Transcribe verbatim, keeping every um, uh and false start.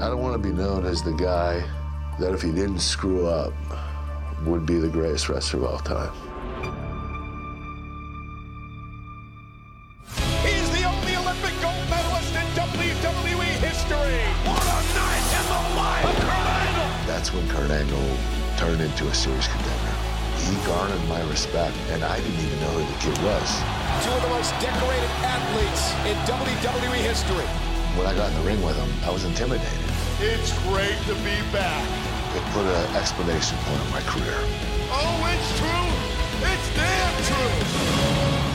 I don't want to be known as the guy that if he didn't screw up would be the greatest wrestler of all time. He's the only Olympic gold medalist in W W E history. What a night in the life of Kurt Angle. That's when Kurt Angle turned into a serious contender. He garnered my respect, and I didn't even know who the kid was. Two of the most decorated athletes in W W E history. When I got in the ring with him, I was intimidated. It's great to be back. It put an exclamation point on my career. Oh, it's true. It's damn true.